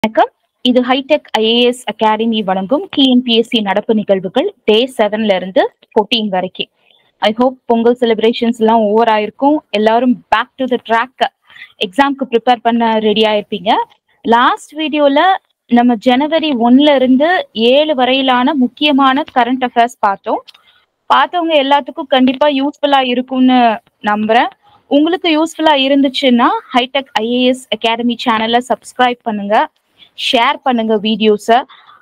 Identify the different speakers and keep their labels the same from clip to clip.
Speaker 1: வணக்கம். இது Hitech IAS academy வழங்கும் டிஎன்பிஎஸ்சி நடப்பு நிகழ்வுகள் டே 7ல இருந்து 14 வரைக்கும். ஐ ஹோப் பொங்கல் செலிப்ரேஷன்ஸ் எல்லாம் ஓவர் ஆயிருக்கும். எல்லாரும் பேக் டு த ட்ராக் எக்ஸாம்க்கு ப்ரிப்பேர் பண்ண ரெடியா இருப்பீங்க. லாஸ்ட் வீடியோல நம்ம ஜனவரி 1ல இருந்து 7 வரையிலான முக்கியமான கரண்ட் அஃபேர்ஸ் பார்த்தவங்க எல்லாத்துக்கும் கண்டிப்பா யூஸ்ஃபுல்லா இருக்கும்னு நம்புறேன். உங்களுக்கு யூஸ்ஃபுல்லா இருந்துச்சுன்னா ஹைடெக் ஐஏஎஸ் அகாடமி சேனலை சப்ஸ்கிரைப் பண்ணுங்க, ஷேர் பண்ணுங்க வீடியோஸை.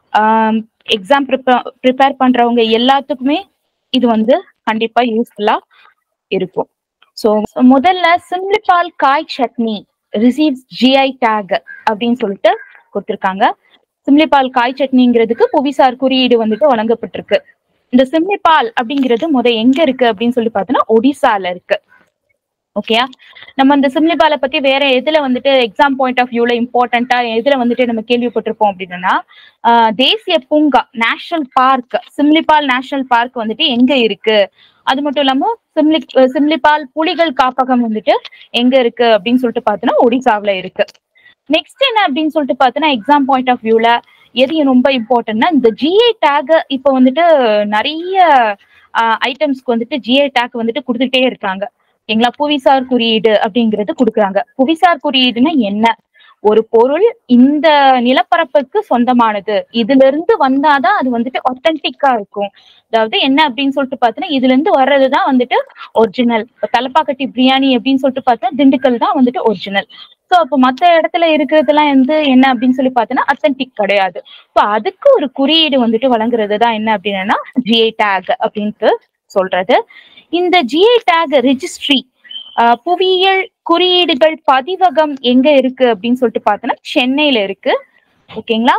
Speaker 1: எக்ஸாம் ப்ரிப்பேர் பண்றவங்க எல்லாத்துக்குமே இது கண்டிப்பா யூஸ்ஃபுல்லா இருக்கும். ஸோ முதல்ல சிம்லிபால் காய் சட்னி ரிசீவ்ஸ் ஜிஐ டேக் அப்படின்னு சொல்லிட்டு கொடுத்துருக்காங்க. சிம்லிபால் காய் சட்னிங்கிறதுக்கு புவிசார் குறியீடு வழங்கப்பட்டிருக்கு. இந்த சிம்லிபால் அப்படிங்கிறது எங்க இருக்கு அப்படின்னு சொல்லி பார்த்தோன்னா ஒடிசால இருக்கு. ஓகேயா, நம்ம இந்த சிம்லிபாலை பத்தி வேற எதுல எக்ஸாம் பாயிண்ட் ஆஃப் வியூல இம்பார்ட்டண்டா எதுல நம்ம கேள்விப்பட்டிருப்போம் அப்படின்னா, தேசிய பூங்கா national park, Simlipal national park எங்க இருக்கு, அது மட்டும் இல்லாம சிம்லிபால் புலிகள் காப்பகம் எங்க இருக்கு அப்படின்னு சொல்லிட்டு பார்த்தோன்னா ஒடிசாவில இருக்கு. நெக்ஸ்ட் என்ன அப்படின்னு சொல்லிட்டு பார்த்தோன்னா, எக்ஸாம் பாயிண்ட் ஆஃப் வியூல எது ரொம்ப இம்பார்ட்டன்ட்னா, இந்த ஜிஐ டேக் இப்போ நிறைய ஐட்டம்ஸ்க்கு ஜிஐ டேக் கொடுத்துட்டே இருக்காங்க. ஓகேங்களா, புவிசார் குறியீடு அப்படிங்கிறது கொடுக்குறாங்க. புவிசார் குறியீடுன்னா என்ன? ஒரு பொருள் இந்த நிலப்பரப்புக்கு சொந்தமானது, இதுல இருந்து வந்தாதான் அது ஒத்தன்டிக்கா இருக்கும். அதாவது என்ன அப்படின்னு சொல்லிட்டு பார்த்தோன்னா, இதுல இருந்து வர்றதுதான் ஒரிஜினல். தலப்பாக்கட்டி பிரியாணி அப்படின்னு சொல்லிட்டு பார்த்தா திண்டுக்கல் தான் ஒரிஜினல். ஸோ அப்போ மற்ற இடத்துல இருக்கிறதுலாம் என்ன அப்படின்னு சொல்லி பார்த்தோன்னா அத்தன்டிக் கிடையாது. ஸோ அதுக்கு ஒரு குறியீடு வழங்குறது தான் என்ன அப்படின்னா ஜிஐ டேக் அப்படின்ட்டு சொல்றது. இந்த ஜிஐ டேக் ரெஜிஸ்ட்ரி, புவியியல் குறியீடுகள் பதிவகம் எங்க இருக்கு அப்படின்னு சொல்லிட்டு பார்த்தோன்னா சென்னையில இருக்கு. ஓகேங்களா,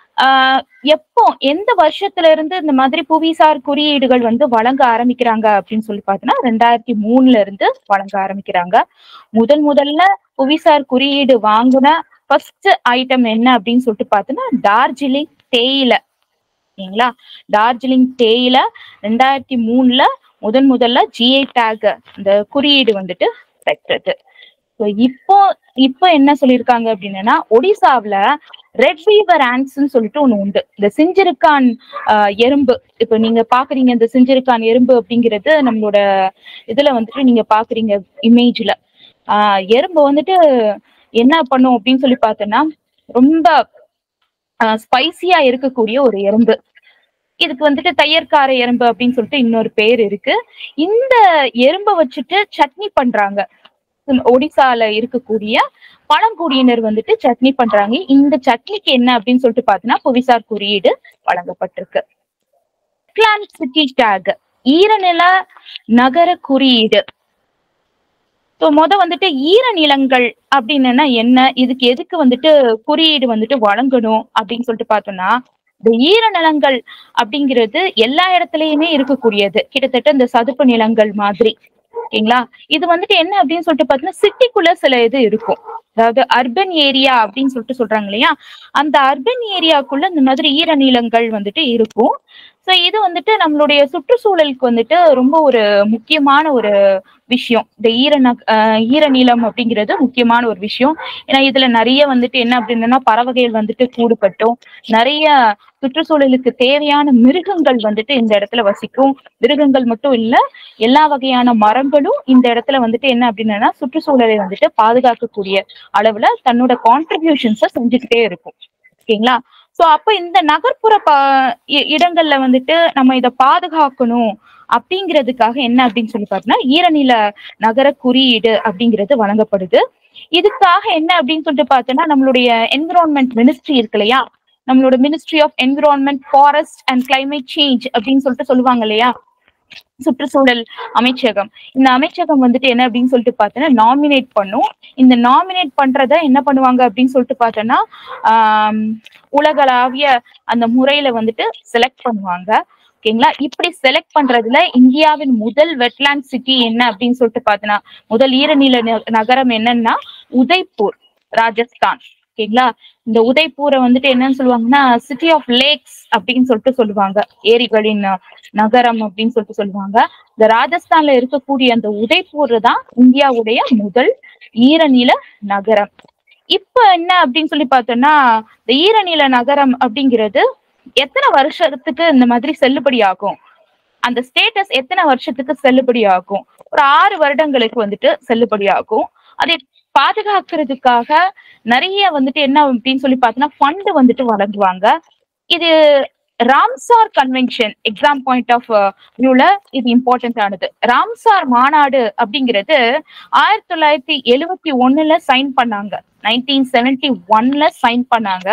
Speaker 1: எப்போ எந்த வருஷத்துல இருந்து இந்த மாதிரி புவிசார் குறியீடுகள் வழங்க ஆரம்பிக்கிறாங்க அப்படின்னு சொல்லி பார்த்தோன்னா 2003ல இருந்து வழங்க ஆரம்பிக்கிறாங்க. முதல்ல புவிசார் குறியீடு வாங்கின ஃபர்ஸ்ட் ஐட்டம் என்ன அப்படின்னு சொல்லிட்டு பார்த்தோன்னா டார்ஜிலிங் தேயிலை. ஓகேங்களா, டார்ஜிலிங் தேயிலை 2003ல முதல்ல ஜிஐ டேக் இந்த குறியீடு பெற்றது. இப்போ என்ன சொல்லியிருக்காங்க அப்படின்னா, ஒடிசாவில ரெட் வீவர் ஆண்ட்ஸ்ன்னு சொல்லிட்டு ஒண்ணு உண்டு. இந்த சிஞ்சிருக்கான் எறும்பு, இப்ப நீங்க பாக்குறீங்க இந்த சிஞ்சிருக்கான் எறும்பு அப்படிங்கிறது நம்மளோட இதுல நீங்க பாக்குறீங்க இமேஜ்ல. எறும்பு என்ன பண்ணும் அப்படின்னு சொல்லி பார்த்தோன்னா, ரொம்ப ஸ்பைசியா இருக்கக்கூடிய ஒரு எறும்பு. இதுக்கு தையற்கார எறும்பு அப்படின்னு சொல்லிட்டு இன்னொரு பேர் இருக்கு. இந்த எறும்பை வச்சுட்டு சட்னி பண்றாங்க. ஒடிசால இருக்கக்கூடிய பழங்குடியினர் சட்னி பண்றாங்க. இந்த சட்னிக்கு என்ன அப்படின்னு சொல்லிட்டு பார்த்தோன்னா புவிசார் குறியீடு வழங்கப்பட்டிருக்கு. சிட்டி டேக், ஈரநில நகர குறியீடு. ஈரநிலங்கள் அப்படின்னா என்ன, இதுக்கு எதுக்கு குறியீடு வழங்கணும் அப்படின்னு சொல்லிட்டு பார்த்தோம்னா, இந்த ஈரநிலங்கள் அப்படிங்கிறது எல்லா இடத்துலயுமே இருக்கக்கூடியது, கிட்டத்தட்ட இந்த சதுப்பு நிலங்கள் மாதிரி. ஓகேங்களா, இது என்ன அப்படின்னு சொல்லிட்டு பார்த்தோம்னா சிட்டிக்குள்ள சில இது இருக்கும். அதாவது அர்பன் ஏரியா அப்படின்னு சொல்லிட்டு சொல்றாங்க இல்லையா, அந்த அர்பன் ஏரியாக்குள்ள இந்த மாதிரி ஈரநிலங்கள் இருக்கும். ஸோ இது நம்மளுடைய சுற்றுச்சூழலுக்கு ரொம்ப ஒரு முக்கியமான ஒரு விஷயம். இந்த ஈரநிலம் அப்படிங்கிறது முக்கியமான ஒரு விஷயம். ஏன்னா இதுல நிறைய என்ன அப்படின்னா பறவைகள் கூடுபட்டும், நிறைய சுற்றுச்சூழலுக்கு தேவையான மிருகங்கள் இந்த இடத்துல வசிக்கும். மிருகங்கள் மட்டும் இல்ல, எல்லா வகையான மரங்களும் இந்த இடத்துல என்ன அப்படின்னா சுற்றுச்சூழலை பாதுகாக்கக்கூடிய அளவுல தன்னோட கான்ட்ரிபியூஷன்ஸை செஞ்சுக்கிட்டே இருக்கும். ஓகேங்களா, சோ அப்ப இந்த நகர்ப்புற இடங்கள்ல நம்ம இதை பாதுகாக்கணும் அப்படிங்கிறதுக்காக என்ன அப்படின்னு சொல்லி பார்த்தோம்னா ஈரநில நகர குறியீடு அப்படிங்கிறது வழங்கப்படுது. இதுக்காக என்ன அப்படின்னு சொல்லிட்டு பார்த்தோம்னா நம்மளுடைய என்விரான்மெண்ட் மினிஸ்ட்ரி இருக்கு இல்லையா, நம்மளோட ministry of environment, forest and climate change அப்படின்னு சொல்லிட்டு சொல்லுவாங்க இல்லையா, சுற்றுச்சூழல் அமைச்சகம். இந்த அமைச்சகம் என்ன அப்படின்னு சொல்லிட்டு பார்த்தோன்னா நாமினேட் பண்ணும். இந்த நாமினேட் பண்றத என்ன பண்ணுவாங்க அப்படின்னு சொல்லிட்டு பார்த்தோன்னா உலகளாவிய அந்த முறையில செலக்ட் பண்ணுவாங்க. ஓகேங்களா, இப்படி செலக்ட் பண்றதுல இந்தியாவின் முதல் வெட்லேண்ட் சிட்டி என்ன அப்படின்னு சொல்லிட்டு பார்த்தோன்னா, முதல் ஈரநில நகரம் என்னன்னா உதய்பூர், ராஜஸ்தான். ஓகேங்களா, இந்த உதய்பூரை என்னன்னு சொல்லுவாங்கன்னா சிட்டி ஆஃப் லேக்ஸ் அப்படின்னு சொல்லிட்டு சொல்லுவாங்க, ஏரிகளின் நகரம் அப்படின்னு சொல்லிட்டு சொல்லுவாங்க. இந்த ராஜஸ்தான்ல இருக்கக்கூடிய அந்த உதய்பூர் தான் இந்தியாவுடைய முதல் ஈரநில நகரம். இப்ப என்ன அப்படின்னு சொல்லி பார்த்தோம்னா, இந்த ஈரநில நகரம் அப்படிங்கிறது எத்தனை வருஷத்துக்கு இந்த மாதிரி செல்லுபடி ஆகும்? அந்த ஸ்டேட்டஸ் எத்தனை வருஷத்துக்கு செல்லுபடி ஆகும்? ஒரு 6 வருடங்களுக்கு வந்துட்டு செல்லுபடி ஆகும். அதை பாதுகாக்கிறதுக்காக நிறைய வந்துட்டு என்ன அப்படின்னு சொல்லி பார்த்தோம்னா, ஃபண்ட் வந்துட்டு வழங்குவாங்க. இது Ramsar convention exam point of வியூல இது இம்பார்ட்டன்ட் ஆனது. ராம்சார் மாநாடு அப்படிங்கிறது 1971 சைன் பண்ணாங்க. 1971 சைன் பண்ணாங்க.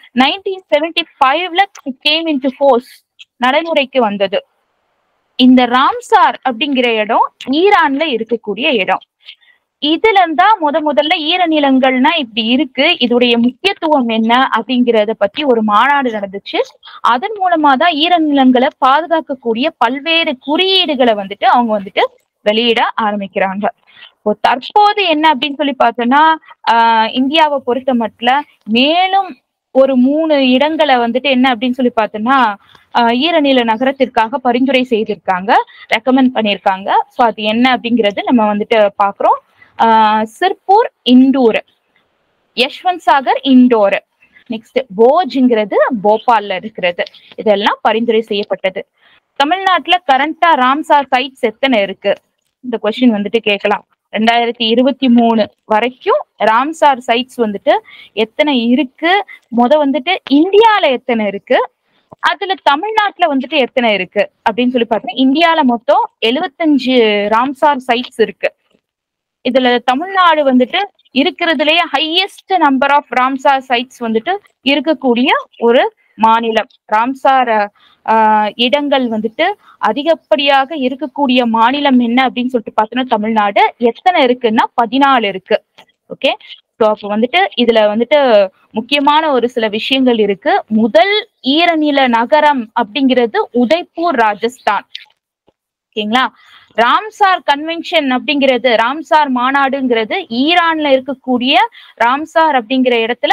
Speaker 1: 1975 கேம் இன்டு ஃபோர்ஸ் நடைமுறைக்கு வந்தது. இந்த ராம்சார் அப்படிங்கிற இடம் ஈரான்ல இருக்கக்கூடிய இடம். இதுல இருந்தா முதல்ல ஈரநிலங்கள்னா இப்படி இருக்கு, இதோடைய முக்கியத்துவம் என்ன அப்படிங்கறத பத்தி ஒரு மாநாடு நடந்துச்சு. அதன் மூலமா தான் ஈரநிலங்களை பாதுகாக்கக்கூடிய பல்வேறு குறியீடுகளை வந்துட்டு அவங்க வந்துட்டு வெளியிட ஆரம்பிக்கிறாங்க. இப்போ தற்போது என்ன அப்படின்னு சொல்லி பார்த்தோம்னா, இந்தியாவை பொறுத்த மட்டும் மேலும் ஒரு 3 இடங்களை வந்துட்டு என்ன அப்படின்னு சொல்லி பார்த்தோம்னா, ஈரநில நகரத்திற்காக பரிந்துரை செய்திருக்காங்க, ரெக்கமெண்ட் பண்ணியிருக்காங்க. ஸோ அது என்ன அப்படிங்கிறது நம்ம வந்துட்டு பாக்குறோம். சிர்பூர் இண்டோர், யஷ்வந்த் சாகர் இண்டோர், நெக்ஸ்ட் போஜ்ங்கிறது போபால்ல இருக்கிறது. இதெல்லாம் பரிந்துரை செய்யப்பட்டது. தமிழ்நாட்டுல கரண்டா ராம்சார் சைட்ஸ் எத்தனை இருக்கு? இந்த கொஸ்டின் வந்துட்டு கேட்கலாம். 2023 வரைக்கும் ராம்சார் சைட்ஸ் வந்துட்டு எத்தனை இருக்கு? வந்துட்டு இந்தியால எத்தனை இருக்கு, அதுல தமிழ்நாட்டுல வந்துட்டு எத்தனை இருக்கு அப்படின்னு சொல்லி பார்த்தீங்கன்னா, இந்தியால மொத்தம் 75 ராம்சார் சைட்ஸ் இருக்கு. இதுல தமிழ்நாடு வந்துட்டு இருக்கிறதுலயே highest number of Ramsar sites வந்துட்டு இருக்கக்கூடிய ஒரு மாநிலம். ராம்சார் இடங்கள் வந்துட்டு அதிகப்படியாக இருக்கக்கூடிய மாநிலம் என்ன அப்படின்னு சொல்லிட்டு பார்த்தோம்னா தமிழ்நாடு. எத்தனை இருக்குன்னா 14 இருக்கு. ஓகே, ஸோ அப்போ வந்துட்டு இதுல வந்துட்டு முக்கியமான ஒரு சில விஷயங்கள் இருக்கு. முதல் ஈரநில நகரம் அப்படிங்கிறது உதய்பூர், ராஜஸ்தான். ஓகேங்களா. ராம்சார் கன்வென்ஷன் அப்படிங்கிறது, ராம்சார் மாநாடுங்கிறது ஈரான்ல இருக்கக்கூடிய ராம்சார் அப்படிங்கிற இடத்துல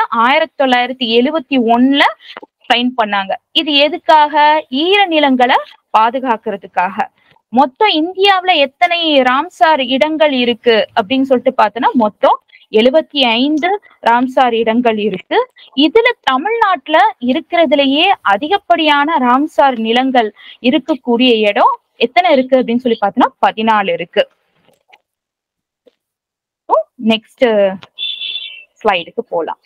Speaker 1: 1971 சைன் பண்ணாங்க. இது எதுக்காக? ஈரநிலங்களை பாதுகாக்கிறதுக்காக. மொத்தம் இந்தியாவுல எத்தனை ராம்சார் இடங்கள் இருக்கு அப்படின்னு சொல்லிட்டு பார்த்தோன்னா, மொத்தம் 75 ராம்சார் இடங்கள் இருக்கு. இதுல தமிழ்நாட்டுல இருக்கிறதுலயே அதிகப்படியான ராம்சார் நிலங்கள் இருக்கக்கூடிய இடம் எத்தனை இருக்கு அப்படின்னு சொல்லி பார்த்தோம்னா 14 இருக்கு. நெக்ஸ்ட் ஸ்லைடுக்கு போலாம்.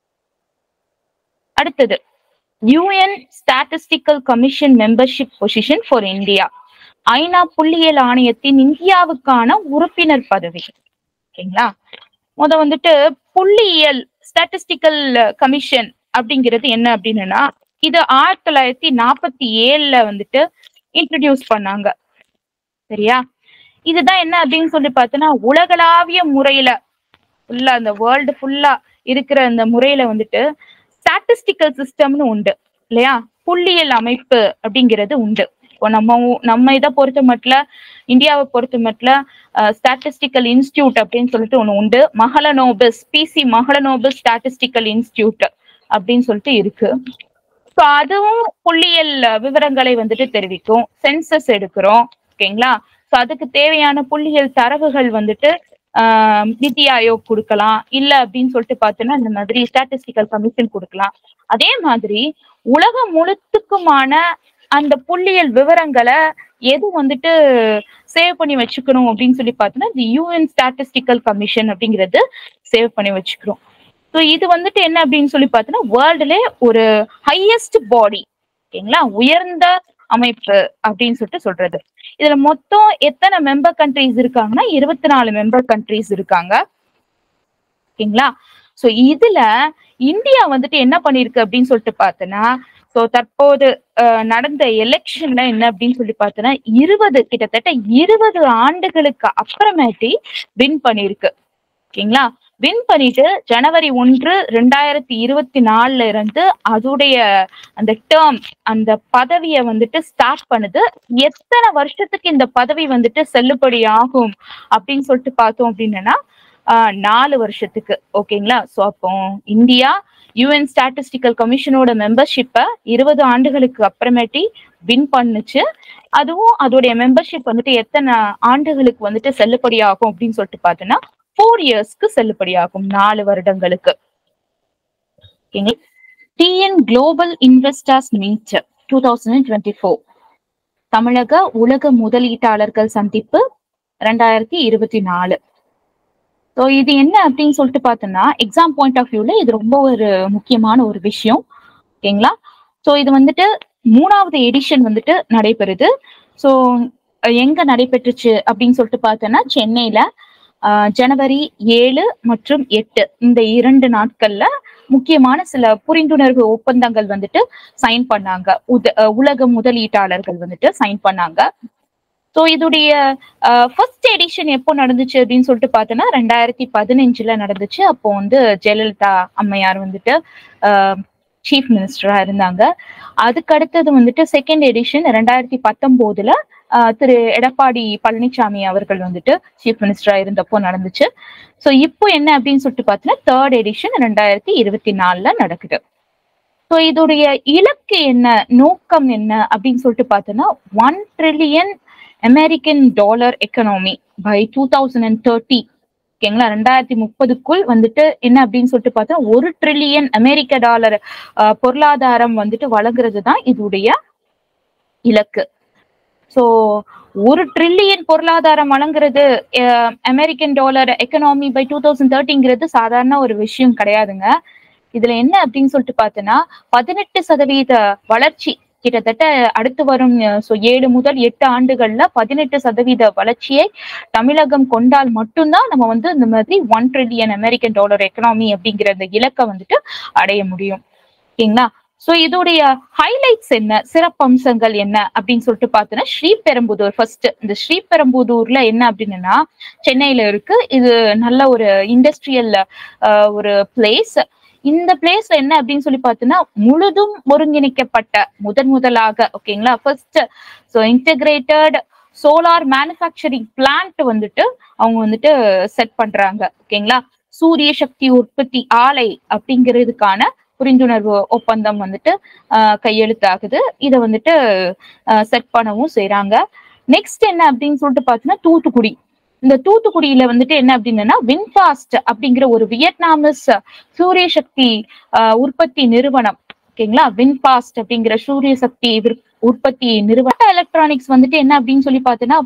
Speaker 1: அடுத்தது UN statistical commission membership position for India. ஐநா புள்ளியியல் ஆணையத்தின் இந்தியாவுக்கான உறுப்பினர் பதவி. ஓகேங்களா. வந்துட்டு புள்ளியியல் ஸ்டாட்டிஸ்டிக்கல் கமிஷன் அப்படிங்கிறது என்ன அப்படின்னா, இது 1947 வந்துட்டு இன்ட்ரடியூஸ் பண்ணாங்க. சரியா. இதுதான் என்ன அப்படின்னு சொல்லி பார்த்தோன்னா, உலகளாவிய முறையில ஃபுல்லா அந்த வேர்ல்டு ஃபுல்லா இருக்கிற அந்த முறையில வந்துட்டு ஸ்டாட்டிஸ்டிக்கல் சிஸ்டம்னு உண்டு இல்லையா, புள்ளியியல் அமைப்பு அப்படிங்கிறது உண்டு. இப்போ நம்ம இதை பொறுத்த மட்டும், இந்தியாவை பொறுத்த மட்டும் ஸ்டாட்டிஸ்டிக்கல் இன்ஸ்டியூட் அப்படின்னு சொல்லிட்டு ஒண்ணு உண்டு. Mahalanobis, PC Mahalanobis statistical institute அப்படின்னு சொல்லிட்டு இருக்கு. ஸோ அதுவும் புள்ளியியல் விவரங்களை வந்துட்டு தெரிவிக்கும். சென்சஸ் எடுக்கிறோம். ஓகேங்களா. ஸோ அதுக்கு தேவையான புள்ளியியல் தரவுகள் வந்துட்டு நிதி ஆயோக் கொடுக்கலாம், இல்ல அப்படின்னு சொல்லிட்டு பார்த்தோன்னா இந்த மாதிரி ஸ்டாட்டிஸ்டிக்கல் கமிஷன் கொடுக்கலாம். அதே மாதிரி உலகம் முழுத்துக்குமான அந்த புள்ளியியல் விவரங்களை எது வந்துட்டு சேவ் பண்ணி வச்சுக்கணும் அப்படின்னு சொல்லி பார்த்தோன்னா, இந்த UN ஸ்டாட்டிஸ்டிக்கல் கமிஷன் அப்படிங்கிறது சேவ் பண்ணி வச்சுக்கிறோம். ஸோ இது வந்துட்டு என்ன அப்படின்னு சொல்லி பார்த்தோன்னா, வேர்ல்டுலே ஒரு ஹையஸ்ட் பாடி. ஓகேங்களா, உயர்ந்த அமைப்பு அப்படின்னு சொல்லிட்டு சொல்றது. இதுல மொத்தம் எத்தனை மெம்பர் கண்ட்ரிஸ் இருக்காங்கன்னா 24 மெம்பர் கண்ட்ரிஸ் இருக்காங்க. ஓகேங்களா. ஸோ இதுல இந்தியா வந்துட்டு என்ன பண்ணிருக்கு அப்படின்னு சொல்லிட்டு பார்த்தோன்னா, ஸோ தற்போது நடந்த எலெக்ஷன்ல என்ன அப்படின்னு சொல்லி பார்த்தோன்னா, கிட்டத்தட்ட 20 ஆண்டுகளுக்கு அப்புறமேட்டி வின் பண்ணிருக்கு. ஓகேங்களா. வின் பண்ணிட்டு ஜனவரி 1, 2024 இருந்து அதோடைய அந்த டேர்ம், அந்த பதவியை வந்துட்டு ஸ்டார்ட் பண்ணுது. எத்தனை வருஷத்துக்கு இந்த பதவி வந்துட்டு செல்லுபடி ஆகும் அப்படின்னு சொல்லிட்டு பார்த்தோம் அப்படின்னா 4 வருஷத்துக்கு. ஓகேங்களா. ஸோ அப்போ இந்தியா UN ஸ்டாட்டிஸ்டிக்கல் கமிஷனோட மெம்பர்ஷிப்பை 20 ஆண்டுகளுக்கு அப்புறமேட்டி வின் பண்ணுச்சு. அதுவும் அதோடைய மெம்பர்ஷிப் வந்துட்டு எத்தனை ஆண்டுகளுக்கு வந்துட்டு செல்லுபடி ஆகும் அப்படின்னு சொல்லிட்டு பார்த்தோன்னா 4 இயர்ஸ்க்கு செல்லுபடியாகும், 4 வருடங்களுக்கு. டிஎன் குளோபல் இன்வெஸ்டர்ஸ் மீட் 2024 தமிழக உலக முதலீட்டாளர்கள் சந்திப்பு 2024. ஸோ இது என்ன அப்படின்னு சொல்லிட்டு பார்த்தோம்னா, எக்ஸாம் பாயிண்ட் ஆஃப் வியூல இது ரொம்ப ஒரு முக்கியமான ஒரு விஷயம். ஓகேங்களா? ஸோ இது வந்துட்டு 3வது எடிஷன் வந்துட்டு நடைபெறுது. ஸோ எங்க நடைபெற்றுச்சு அப்படின்னு சொல்லிட்டு பார்த்தோன்னா, சென்னையில ஜனவரி 7 மற்றும் 8 இந்த 2 நாட்கள்ல முக்கியமான சில புரிந்துணர்வு ஒப்பந்தங்கள் வந்துட்டு சைன் பண்ணாங்க. உலக முதலீட்டாளர்கள் வந்துட்டு சைன் பண்ணாங்க. ஸோ இதோடைய ஃபர்ஸ்ட் எடிஷன் எப்போ நடந்துச்சு அப்படின்னு சொல்லிட்டு பார்த்தோன்னா 2015 நடந்துச்சு. அப்போ வந்து ஜெயலலிதா அம்மையார் வந்துட்டு சீஃப் மினிஸ்டரா இருந்தாங்க. அதுக்கு அடுத்தது வந்துட்டு செகண்ட் எடிஷன் 2019 திரு எடப்பாடி பழனிசாமி அவர்கள் வந்துட்டு சீஃப் மினிஸ்டரா இருந்தப்போ நடந்துச்சு. ஸோ இப்போ என்ன அப்படின்னு சொல்லிட்டு பார்த்தோன்னா தேர்ட் எடிஷன் 2024 நடக்குது. ஸோ இதோடைய இலக்கு என்ன, நோக்கம் என்ன அப்படின்னு சொல்லிட்டு பார்த்தோன்னா, $1 trillion American dollar economy by 2030. ஓகேங்களா? 2030க்குள் வந்துட்டு என்ன அப்படின்னு சொல்லிட்டு பார்த்தா $1 trillion அமெரிக்க டாலர் பொருளாதாரம் வந்துட்டு வழங்குறது தான் இதோடைய இலக்கு. ஸோ $1 trillion பொருளாதாரம் வழங்குறது அமெரிக்கன் டாலர் எக்கனாமி பை 2030ங்கிறது சாதாரண ஒரு விஷயம் கிடையாதுங்க. இதுல என்ன அப்படின்னு சொல்லிட்டு பார்த்தோன்னா 18% வளர்ச்சி கிட்டத்தட்ட அடுத்து வரும் 7 முதல் 8 ஆண்டுகள்ல 18% வளர்ச்சியை தமிழகம் கொண்டால் மட்டும்தான் நம்ம வந்து இந்த மாதிரி $1 trillion அமெரிக்கன் டாலர் எக்கனாமி அப்படிங்கிற அந்த இலக்கை வந்துட்டு அடைய முடியும். ஓகேங்களா? சோ இதோடைய ஹைலைட்ஸ் என்ன, சிறப்பம்சங்கள் என்ன அப்படின்னு சொல்லிட்டு பார்த்தோன்னா, ஸ்ரீபெரும்புதூர் ஃபர்ஸ்ட். இந்த ஸ்ரீபெரும்புதூர்ல என்ன அப்படின்னா, சென்னையில இருக்கு. இது நல்ல ஒரு இண்டஸ்ட்ரியல் ஒரு பிளேஸ். இந்த பிளேஸ்ல என்ன அப்படின்னு சொல்லி பார்த்தோன்னா, முழுதும் ஒருங்கிணைக்கப்பட்ட முதலாக ஓகேங்களா first integrated solar manufacturing plant வந்துட்டு அவங்க வந்துட்டு செட் பண்றாங்க. ஓகேங்களா? சூரிய சக்தி உற்பத்தி ஆலை அப்படிங்கிறதுக்கான புரிந்துணர்வு ஒப்பந்தம் வந்துட்டு கையெழுத்தாகுது. இதை வந்துட்டு செட் பண்ணவும் செய்யறாங்க. நெக்ஸ்ட் என்ன அப்படின்னு சொல்லிட்டு பார்த்தோன்னா, தூத்துக்குடி. இந்த தூத்துக்குடியில வந்துட்டு என்ன அப்படின்னா, வின்ஃபாஸ்ட் அப்படிங்கிற ஒரு வியட்நாமிஸ் சூரிய சக்தி உற்பத்தி நிறுவனம். ஓகேங்களா? வின்ஃபாஸ்ட் அப்படிங்கிற சூரிய சக்தி உற்பத்தி நிறுவனம். எலக்ட்ரானிக்ஸ் வந்துட்டு என்ன அப்படின்னு சொல்லி பார்த்தோன்னா,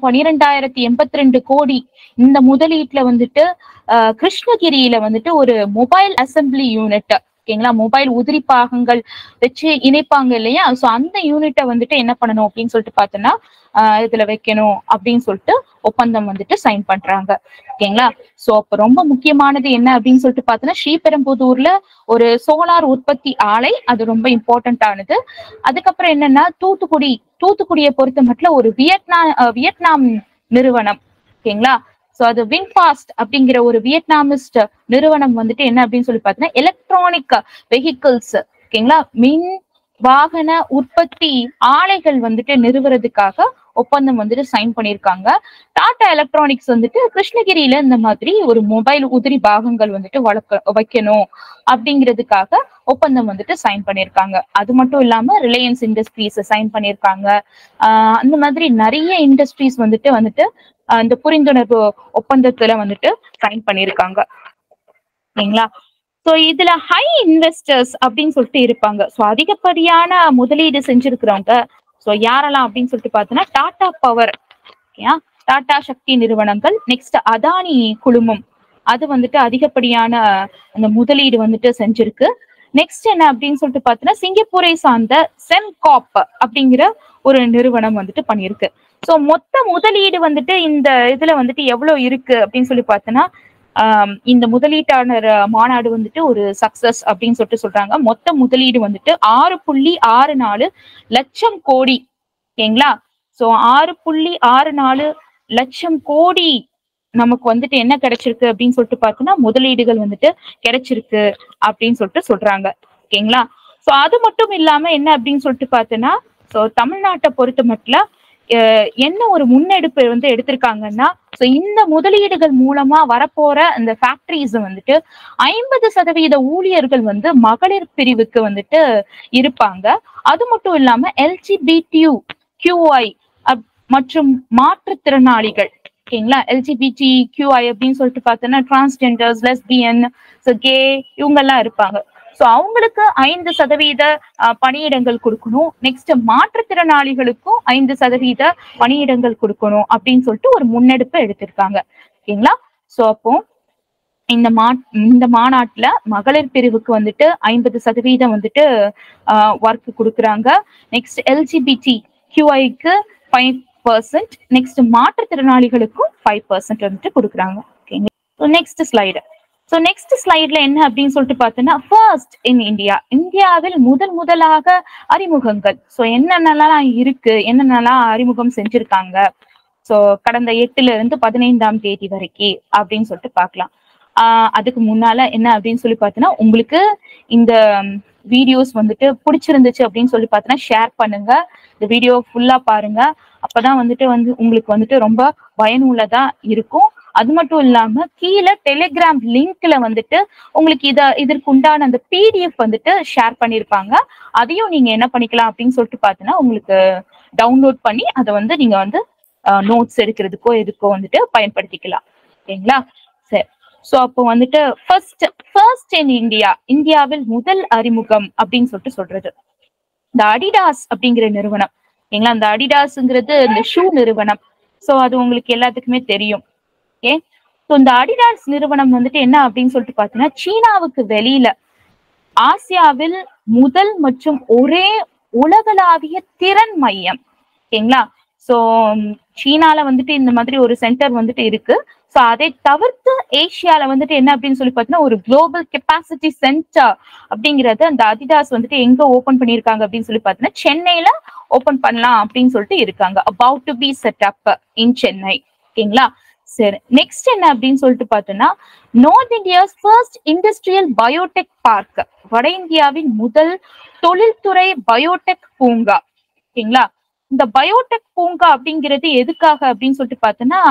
Speaker 1: 12,082 கோடி இந்த முதலீட்டுல வந்துட்டு கிருஷ்ணகிரியில வந்துட்டு ஒரு மொபைல் அசம்பிளி யூனிட், ஓகேங்களா, மொபைல் உதிரி பாகங்கள் வச்சு இணைப்பாங்க இல்லையா, சோ அந்த யூனிட்டை வந்துட்டு என்ன பண்ணணும் அப்படின்னு சொல்லிட்டு பார்த்தோன்னா இதுல வைக்கணும் அப்படின்னு சொல்லிட்டு ஒப்பந்தம் வந்துட்டு சைன் பண்றாங்க. ஓகேங்களா? சோ அப்ப ரொம்ப முக்கியமானது என்ன அப்படின்னு சொல்லிட்டு பார்த்தோன்னா, ஸ்ரீபெரும்புதூர்ல ஒரு சோலார் உற்பத்தி ஆலை, அது ரொம்ப இம்பார்ட்டன்ட் ஆனது. அதுக்கப்புறம் என்னன்னா, தூத்துக்குடியை பொறுத்த மட்டும் ஒரு வியட்நாம் நிறுவனம். ஓகேங்களா? சோ அது வின்ஃபாஸ்ட் அப்படிங்கிற ஒரு வியட்நாமிஸ்ட் நிறுவனம் வந்துட்டு என்ன அப்படின்னு சொல்லி பார்த்தீங்கன்னா, எலக்ட்ரானிக் வெஹிக்கிள்ஸ், ஓகேங்களா, மின் வாகன உற்பத்தி ஆலைகள் வந்துட்டு நிறுவுறதுக்காக ஒப்பந்தம் வந்துட்டு சைன் பண்ணியிருக்காங்க. டாடா எலக்ட்ரானிக்ஸ் வந்துட்டு கிருஷ்ணகிரியில இந்த மாதிரி ஒரு மொபைல் உதிரி பாகங்கள் வந்துட்டு வைக்கணும் அப்படிங்கிறதுக்காக ஒப்பந்தம் வந்துட்டு சைன் பண்ணியிருக்காங்க. அது மட்டும் இல்லாம ரிலையன்ஸ் இண்டஸ்ட்ரீஸ் சைன் பண்ணியிருக்காங்க. அந்த மாதிரி நிறைய இண்டஸ்ட்ரீஸ் வந்துட்டு இந்த புரிந்துணர்வு ஒப்பந்தத்துல வந்துட்டு சைன் பண்ணியிருக்காங்க. சரிங்களா? சோ இதுல ஹை இன்வெஸ்டர்ஸ் அப்படின்னு சொல்லிட்டு இருப்பாங்க. சோ அதிகப்படியான முதலீடு செஞ்சிருக்கிறவங்க சோ யாரெல்லாம் அப்படின்னு சொல்லிட்டு பார்த்தோன்னா, டாடா பவர், டாடா சக்தி நிறுவனங்கள், நெக்ஸ்ட் அதானி குழுமம், அது வந்துட்டு அதிகப்படியான அந்த முதலீடு வந்துட்டு செஞ்சிருக்கு. நெக்ஸ்ட் என்ன அப்படின்னு சொல்லிட்டு பார்த்தோன்னா, சிங்கப்பூரை சார்ந்த செம்காப் அப்படிங்கிற ஒரு நிறுவனம் வந்துட்டு பண்ணியிருக்கு. சோ மொத்த முதலீடு வந்துட்டு இந்த இதுல வந்துட்டு எவ்வளவு இருக்கு அப்படின்னு சொல்லி பார்த்தோன்னா, இந்த முதலீட்டாளர் மாநாடு வந்துட்டு ஒரு சக்சஸ் அப்படின்னு சொல்லிட்டு சொல்றாங்க. மொத்த முதலீடு வந்துட்டு 6.64 லட்சம் கோடி. ஓகேங்களா? சோ 6.64 லட்சம் கோடி நமக்கு வந்துட்டு என்ன கிடைச்சிருக்கு அப்படின்னு சொல்லிட்டு பார்த்தோம்னா, முதலீடுகள் வந்துட்டு கிடைச்சிருக்கு அப்படின்னு சொல்லிட்டு சொல்றாங்க. ஓகேங்களா? சோ அது மட்டும் இல்லாம என்ன அப்படின்னு சொல்லிட்டு பார்த்தோன்னா, சோ தமிழ்நாட்டை பொறுத்த மட்டும் என்ன ஒரு முன்னெடுப்பு வந்து எடுத்திருக்காங்கன்னா, சோ இந்த முதலீடுகள் மூலமா வரப்போற இந்த ஃபேக்டரிஸ் வந்துட்டு 50% ஊழியர்கள் வந்து மகளிர் பிரிவுக்கு வந்துட்டு இருப்பாங்க. அது மட்டும் இல்லாம LGBTQI மற்றும் மாற்றுத்திறனாளிகள், ஓகேங்களா. LGBTQI அப்படின்னு சொல்லிட்டு பார்த்தோன்னா டிரான்ஸ்ஜெண்டர்ஸ், லெஸ்பியன், கே இவங்க எல்லாம் இருப்பாங்க. ஸோ அவங்களுக்கு 5% பணியிடங்கள் கொடுக்கணும். நெக்ஸ்ட் மாற்றுத்திறனாளிகளுக்கும் 5% பணியிடங்கள் கொடுக்கணும் அப்படின்னு சொல்லிட்டு ஒரு முன்னெடுப்பு எடுத்திருக்காங்க. ஓகேங்களா. ஸோ அப்போ இந்த மாநாட்டுல மகளிர் பிரிவுக்கு வந்துட்டு 50% வந்துட்டு ஒர்க் கொடுக்குறாங்க. நெக்ஸ்ட் LGBTQIக்கு 5%, நெக்ஸ்ட் மாற்றுத்திறனாளிகளுக்கும் 5% வந்துட்டு கொடுக்குறாங்க. ஓகேங்களா. Next slide. ஸோ நெக்ஸ்ட் ஸ்லைட்ல என்ன அப்படின்னு சொல்லிட்டு பார்த்தோன்னா, ஃபர்ஸ்ட் இன் இந்தியா, இந்தியாவில் முதலாக அறிமுகங்கள். ஸோ என்னென்னலாம் இருக்கு, என்னென்னலாம் அறிமுகம் செஞ்சிருக்காங்க, ஸோ கடந்த 8 இருந்து 15 வரைக்கும் அப்படின்னு சொல்லிட்டு பார்க்கலாம். அதுக்கு முன்னால என்ன அப்படின்னு சொல்லி பார்த்தோன்னா, உங்களுக்கு இந்த வீடியோஸ் வந்துட்டு பிடிச்சிருந்துச்சு அப்படின்னு சொல்லி பார்த்தோன்னா ஷேர் பண்ணுங்க. இந்த வீடியோ ஃபுல்லா பாருங்க. அப்பதான் வந்துட்டு உங்களுக்கு வந்துட்டு ரொம்ப பயனுள்ளதா இருக்கும். அது மட்டும் இல்லாம கீழே டெலிகிராம் லிங்க்ல வந்துட்டு உங்களுக்கு இதற்கு உண்டான அந்த PDF வந்துட்டு ஷேர் பண்ணிருப்பாங்க. அதையும் நீங்க என்ன பண்ணிக்கலாம் அப்படின்னு சொல்லிட்டு பார்த்தோன்னா, உங்களுக்கு டவுன்லோட் பண்ணி அதை வந்து நீங்க வந்து நோட்ஸ் எடுக்கிறதுக்கோ எதுக்கோ வந்துட்டு பயன்படுத்திக்கலாம். ஓகேங்களா. சரி. ஸோ அப்போ வந்துட்டு ஃபர்ஸ்ட் இன் இந்தியா, இந்தியாவில் முதல் அறிமுகம் அப்படின்னு சொல்லிட்டு சொல்றது இந்த அடிடாஸ் அப்படிங்கிற நிறுவனம். ஓகேங்களா. இந்த அடிடாஸ்ங்கிறது இந்த ஷூ நிறுவனம். ஸோ அது உங்களுக்கு எல்லாத்துக்குமே தெரியும். ஓகே. ஸோ இந்த அடிடாஸ் நிறுவனம் வந்துட்டு என்ன அப்படின்னு சொல்லிட்டு பார்த்தீங்கன்னா, சீனாவுக்கு வெளியில ஆசியாவில் முதல் மற்றும் ஒரே உலகளாவிய திறன் மையம். ஓகேங்களா. ஸோ சீனால வந்துட்டு இந்த மாதிரி ஒரு சென்டர் வந்துட்டு இருக்கு. ஸோ அதை தவிர்த்து ஏசியால வந்துட்டு என்ன அப்படின்னு சொல்லி பார்த்தீங்கன்னா, ஒரு குளோபல் கெப்பாசிட்டி சென்டர் அப்படிங்கறது அந்த அடிடாஸ் வந்துட்டு எங்க ஓபன் பண்ணியிருக்காங்க அப்படின்னு சொல்லி பார்த்தீங்கன்னா, சென்னையில ஓபன் பண்ணலாம் அப்படின்னு சொல்லிட்டு இருக்காங்க. About to be set up in Chennai. ஓகேங்களா. சரி. நெக்ஸ்ட் என்ன அப்படின்னு சொல்லிட்டு பார்த்தோம்னா, north India's first industrial biotech park, வட இந்தியாவின் முதல் தொழில்துறை பயோடெக் பூங்கா. ஓகேங்களா. இந்த பயோடெக் பூங்கா அப்படிங்கிறது எதுக்காக அப்படின்னு சொல்லிட்டு பார்த்தோன்னா,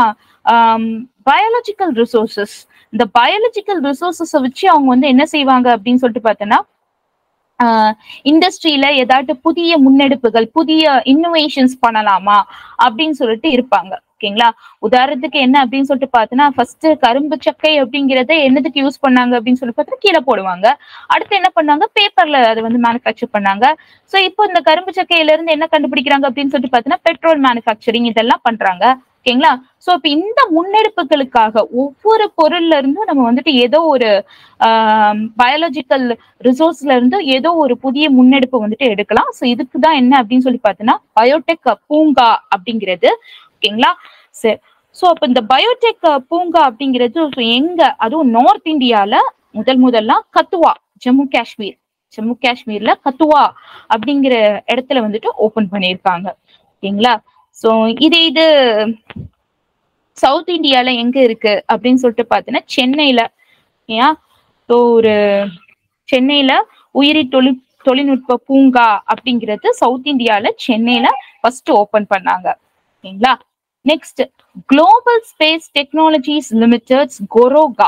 Speaker 1: பயாலஜிக்கல் ரிசோர்சஸ், இந்த பயாலஜிக்கல் ரிசோர்சஸை வச்சு அவங்க வந்து என்ன செய்வாங்க அப்படின்னு சொல்லிட்டு பார்த்தோன்னா, இண்டஸ்ட்ரியில ஏதாட்டு புதிய முன்னெடுப்புகள், புதிய இன்னோவேஷன்ஸ் பண்ணலாமா அப்படின்னு சொல்லிட்டு இருப்பாங்க. ஓகேங்களா. உதாரணத்துக்கு என்ன அப்படின்னு சொல்லிட்டு பார்த்தோன்னா, ஃபர்ஸ்ட் கரும்பு சக்கை அப்படிங்கறத என்னதுக்கு யூஸ் பண்ணாங்க அப்படின்னு சொல்லி பார்த்தா கீழே போடுவாங்க. அடுத்து என்ன பண்ணாங்க, பேப்பர்ல அதை வந்து மேனுஃபேக்சர் பண்ணாங்க. ஸோ இப்போ இந்த கரும்பு சக்கையில இருந்து என்ன கண்டுபிடிக்கிறாங்க அப்படின்னு சொல்லிட்டு பார்த்தோன்னா, பெட்ரோல் மேனுஃபேக்சரிங் இதெல்லாம் பண்றாங்க. ஓகேங்களா. சோ இப்ப இந்த முன்னெடுப்புகளுக்காக ஒவ்வொரு பொருள்ல இருந்தும் நம்ம வந்துட்டு ஏதோ ஒரு பயாலஜிக்கல் ரிசோர்ஸ்ல இருந்து ஏதோ ஒரு புதிய முன்னெடுப்பு வந்துட்டு எடுக்கலாம். சோ இதுக்குதான் என்ன அப்படின்னு சொல்லி பார்த்தோன்னா பயோடெக் பூங்கா அப்படிங்கிறது. ஓகேங்களா. சரி. சோ அப்ப இந்த பயோடெக் பூங்கா அப்படிங்கிறது எங்க, அதுவும் நார்த் இந்தியால முதல்ல கத்துவா, ஜம்மு காஷ்மீர்ல கத்துவா அப்படிங்கிற இடத்துல வந்துட்டு ஓபன் பண்ணியிருக்காங்க. ஓகேங்களா. சோ இது சவுத் இந்தியால எங்க இருக்கு அப்படின்னு சொல்லிட்டு பார்த்தீங்கன்னா சென்னையில. ஏன் ஒரு சென்னையில உயிரி தொழில்நுட்ப பூங்கா அப்படிங்கிறது சவுத் இந்தியால சென்னையில ஃபர்ஸ்ட் ஓபன் பண்ணாங்க. ஓகேங்களா. Next global space technologies limited கொரோகா.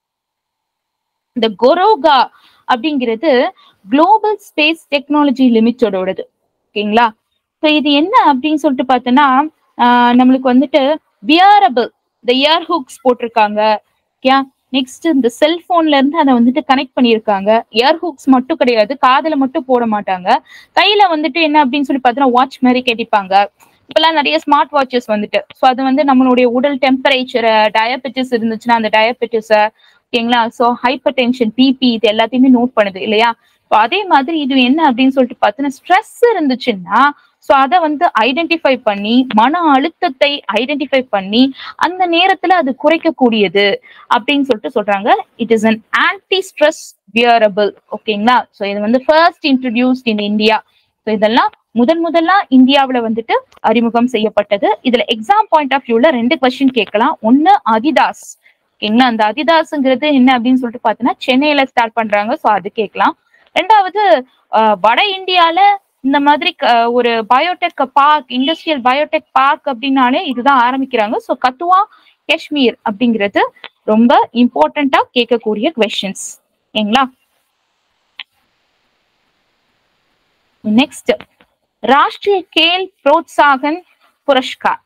Speaker 1: இந்த கொரோகா அப்படிங்கிறது குளோபல் ஸ்பேஸ் டெக்னாலஜி லிமிடெடோடது. ஓகேங்களா. ஸோ இது என்ன அப்படின்னு சொல்லிட்டு பார்த்தோன்னா, நம்மளுக்கு வந்துட்டு வியரபிள், இந்த இயர் ஹூக்ஸ் போட்டிருக்காங்க. ஓகே. நெக்ஸ்ட் இந்த செல்போன்ல இருந்து அதை வந்துட்டு கனெக்ட் பண்ணியிருக்காங்க. இயர் ஹூக்ஸ் மட்டும் கிடையாது, காதுல மட்டும் போட மாட்டாங்க, கையில வந்துட்டு என்ன அப்படின்னு சொல்லி பார்த்தோன்னா வாட்ச் மாதிரி கட்டிப்பாங்க. இப்பெல்லாம் நிறைய ஸ்மார்ட் வாட்சஸ் வந்துட்டு, ஸோ அது வந்து நம்மளுடைய உடல் டெம்பரேச்சரை, டயபெட்டிஸ் இருந்துச்சுன்னா அந்த டயபெட்டிஸை, ஓகேங்களா, ஸோ ஹைப்பர் டென்ஷன், பிபி இது எல்லாத்தையுமே நோட் பண்ணுது இல்லையா. ஸோ அதே மாதிரி இது என்ன அப்படின்னு சொல்லிட்டு பார்த்தோன்னா, ஸ்ட்ரெஸ் இருந்துச்சுன்னா ஸோ அதை வந்து ஐடென்டிஃபை பண்ணி, மன அழுத்தத்தை ஐடென்டிஃபை பண்ணி அந்த நேரத்துல அது குறைக்கக்கூடியது அப்படின்னு சொல்லிட்டு சொல்றாங்க. It is an anti stress wearable. ஓகேங்களா. ஸோ இது வந்து first introduced in India. So இதெல்லாம் முதல்ல இந்தியாவில வந்துட்டு அறிமுகம் செய்யப்பட்டது. இதுல எக்ஸாம் பாயிண்ட் ஆஃப் வியூல 2 கொஸ்டின் கேட்கலாம். ஒன்னு அதிதாஸ். ஓகேங்களா. அந்த அதிதாஸ்ங்கிறது என்ன அப்படின்னு சொல்லிட்டு பார்த்தோன்னா சென்னையில ஸ்டார்ட் பண்றாங்க. ஸோ அது கேட்கலாம். ரெண்டாவது வட இந்தியால இந்த மாதிரி ஒரு biotech park, industrial biotech park அப்படின்னாலே இதுதான் ஆரம்பிக்கிறாங்க. ஸோ கத்துவா காஷ்மீர் அப்படிங்கிறது ரொம்ப இம்பார்ட்டண்டா கேட்கக்கூடிய கொஸ்டின்ஸ். ஓகேங்களா. நெக்ஸ்ட் ராஷ்டிரிய கேல் புரோத்சாகன் புரஸ்கார்.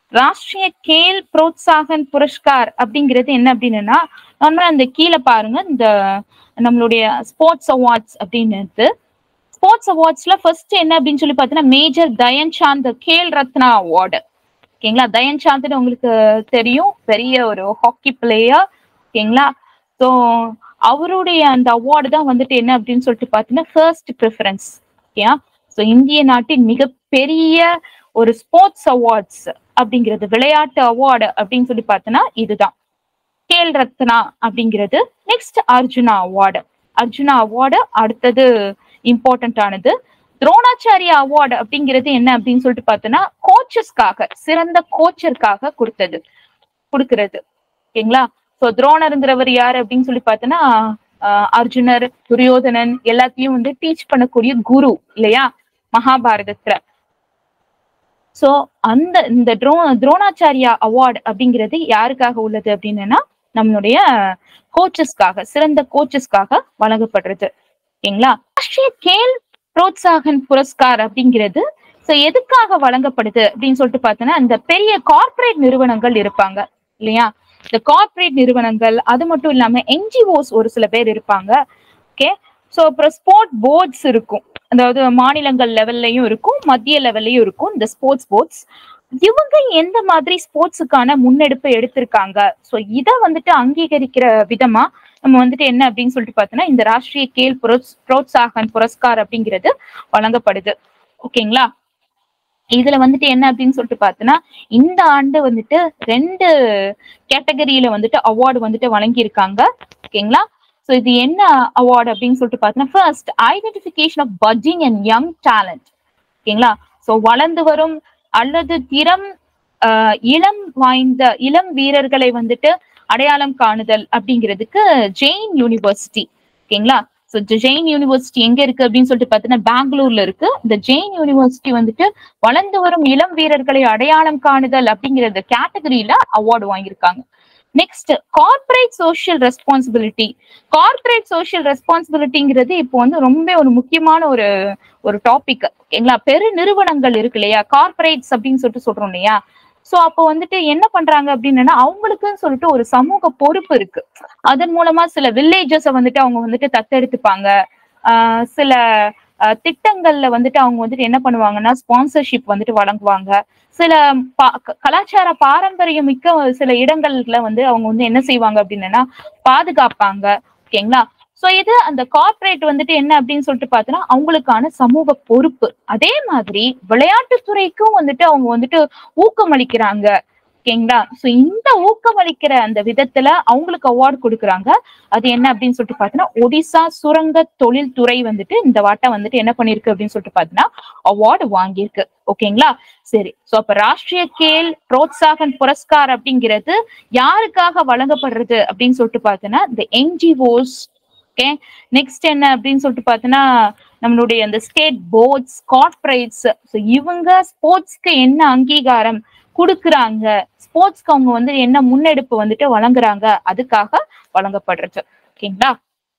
Speaker 1: ராஷ்டிரிய கேல் புரோத்சாகன் புரஸ்கார் அப்படிங்கிறது என்ன அப்படின்னா, நம்ம அந்த கீழே பாருங்க, இந்த நம்மளுடைய ஸ்போர்ட்ஸ் அவார்ட்ஸ் அப்படின்னு ஸ்போர்ட்ஸ் அவார்ட்ஸ்ல ஃபர்ஸ்ட் என்ன அப்படின்னு சொல்லி பார்த்தீங்கன்னா மேஜர் தயன்சாந்த் கேல் ரத்னா அவார்டு. ஓகேங்களா, தயன்சாந்த் உங்களுக்கு தெரியும், பெரிய ஒரு ஹாக்கி பிளேயர். ஓகேங்களா, ஸோ அவருடைய அந்த அவார்டு தான் வந்துட்டு என்ன அப்படின்னு சொல்லிட்டு பார்த்தீங்கன்னா ஃபர்ஸ்ட் ப்ரிஃபரன்ஸ். ஓகேயா, ஸோ இந்திய நாட்டின் மிகப்பெரிய ஒரு ஸ்போர்ட்ஸ் அவார்ட்ஸ் அப்படிங்கிறது, விளையாட்டு அவார்டு அப்படின்னு சொல்லி பார்த்தோன்னா இதுதான் கேல் ரத்னா அப்படிங்கிறது. Next Arjuna award. Arjuna award அடுத்தது இம்பார்ட்டன்ட் ஆனது. துரோணாச்சாரியா அவார்டு அப்படிங்கிறது என்ன அப்படின்னு சொல்லிட்டு பார்த்தோன்னா கோச்சஸ்க்காக, சிறந்த கோச்சருக்காக கொடுக்கிறது. ஓகேங்களா, சோ துரோணருங்கிறவர் யாரு அப்படின்னு சொல்லி பார்த்தோன்னா அர்ஜுனர், துரியோதனன் எல்லாத்தையும் வந்து டீச் பண்ணக்கூடிய குரு இல்லையா மகாபாரதத்துல. சோ அந்த இந்த துரோணாச்சாரியா அவார்டு அப்படிங்கிறது யாருக்காக உள்ளது அப்படின்னா நம்மளுடைய கோச்சஸ்க்காக, சிறந்த கோச்சஸ்க்காக வழங்கப்படுறது. ஓகேங்களா, ராஷ்டிரிய கேல் புரோத்சாகன் புரஸ்கார் அப்படிங்கிறது எதுக்காக வழங்கப்படுது அப்படின்னு சொல்லிட்டு பார்த்தோன்னா, இந்த பெரிய கார்பரேட் நிறுவனங்கள் இருப்பாங்க இல்லையா, இந்த கார்பரேட் நிறுவனங்கள், அது மட்டும் இல்லாம என்ஜிஓஸ் ஒரு சில பேர் இருப்பாங்க. ஓகே, சோ அப்புறம் ஸ்போர்ட் போர்ட்ஸ் இருக்கும், அதாவது மாநிலங்கள் லெவல்லையும் இருக்கும், மத்திய லெவல்லையும் இருக்கும் இந்த ஸ்போர்ட்ஸ் போர்ட்ஸ். இவங்க எந்த மாதிரி ஸ்போர்ட்ஸுக்கான முன்னெடுப்பு எடுத்திருக்காங்க, சோ இதை வந்துட்டு அங்கீகரிக்கிற விதமா நம்ம வந்துட்டு என்ன அப்படின்னு சொல்லிட்டு பார்த்தோன்னா இந்த ராஷ்டிரிய கேல் புரோத்சாகன் புரஸ்கார் அப்படிங்கிறது வழங்கப்படுது. ஓகேங்களா, இதுல வந்துட்டு என்ன அப்படின்னு சொல்லிட்டு பார்த்தோன்னா இந்த ஆண்டு வந்துட்டு 2 கேட்டகரியில வந்துட்டு அவார்டு வந்துட்டு வழங்கியிருக்காங்க. ஓகேங்களா, ஸோ இது என்ன அவார்டு அப்படின்னு சொல்லிட்டு பார்த்தோன்னா first identification of budding and young talent. ஓகேங்களா, ஸோ வளர்ந்து வரும் அல்லது இளம் வீரர்களை வந்துட்டு அடையாளம் காணுதல் அப்படிங்கிறதுக்கு ஜெயின் யூனிவர்சிட்டி. ஓகேங்களா, ஸோ ஜெயின் யூனிவர்சிட்டி எங்க இருக்கு அப்படின்னு சொல்லிட்டு பார்த்தீங்கன்னா பெங்களூர்ல இருக்கு. இந்த ஜெயின் யூனிவர்சிட்டி வந்துட்டு வளர்ந்து வரும் இளம் வீரர்களை அடையாளம் காணுதல் அப்படிங்கிற கேட்டகரியில அவார்டு வாங்கியிருக்காங்க. Next corporate social responsibility. Corporate social ரெஸ்பான்சிபிலிட்டிங்கிறது இப்போ வந்து ரொம்ப ஒரு முக்கியமான ஒரு டாபிக். ஓகேங்களா, பெரு நிறுவனங்கள் இருக்கு இல்லையா, கார்பரேட்ஸ் அப்படின்னு சொல்லிட்டு சொல்றோம் இல்லையா. சோ அப்போ வந்துட்டு என்ன பண்றாங்க அப்படின்னா அவங்களுக்குன்னு சொல்லிட்டு ஒரு சமூக பொறுப்பு இருக்கு. அதன் மூலமா சில வில்லேஜஸை வந்துட்டு அவங்க வந்துட்டு தத்தெடுத்துப்பாங்க. சில திட்டங்கள்ல வந்துட்டு அவங்க வந்துட்டு என்ன பண்ணுவாங்கன்னா ஸ்பான்சர்ஷிப் வந்துட்டு வழங்குவாங்க. சில கலாச்சார பாரம்பரியம் மிக்க சில இடங்கள்ல வந்து அவங்க வந்து என்ன செய்வாங்க அப்படின்னா பாதுகாப்பாங்க. ஓகேங்களா, சோ இது அந்த கார்பரேட் வந்துட்டு என்ன அப்படின்னு சொல்லிட்டு பார்த்தோன்னா அவங்களுக்கான சமூக பொறுப்பு. அதே மாதிரி விளையாட்டுத்துறைக்கும் வந்துட்டு அவங்க வந்துட்டு ஊக்கமளிக்கிறாங்க. ஓகேங்களா, சோ இந்த ஊக்கமளிக்கிற அந்த விதத்துல அவங்களுக்கு அவார்டு கொடுக்குறாங்க. அது என்ன அப்படின்னு சொல்லிட்டு பார்த்தோன்னா ஒடிசா சுரங்க தொழில்துறை வந்துட்டு இந்த வாட்டை வந்துட்டு என்ன பண்ணிருக்கு அப்படின்னு சொல்லிட்டு பார்த்தோன்னா அவார்டு வாங்கியிருக்கு. ஓகேங்களா, சரி. சோ அப்ப ராஷ்டிரிய கேல் புரோத்சாகன் புரஸ்கார் அப்படிங்கிறது யாருக்காக வழங்கப்படுறது அப்படின்னு சொல்லிட்டு பார்த்தோன்னா இந்த என்ஜிஓஸ். ஓகே, நெக்ஸ்ட் என்ன அப்படின்னு சொல்லிட்டு பார்த்தோன்னா நம்மளுடைய அந்த ஸ்டேட் போர்ட்ஸ், கார்பரேட்ஸ், இவங்க ஸ்போர்ட்ஸ்க்கு என்ன அங்கீகாரம் கொடுக்குறாங்க, ஸ்போர்ட்ஸ்க்கு அவங்க வந்து என்ன முன்னெடுப்பு வந்துட்டு வழங்குறாங்க, அதுக்காக வழங்கப்படுறது. ஓகேங்களா,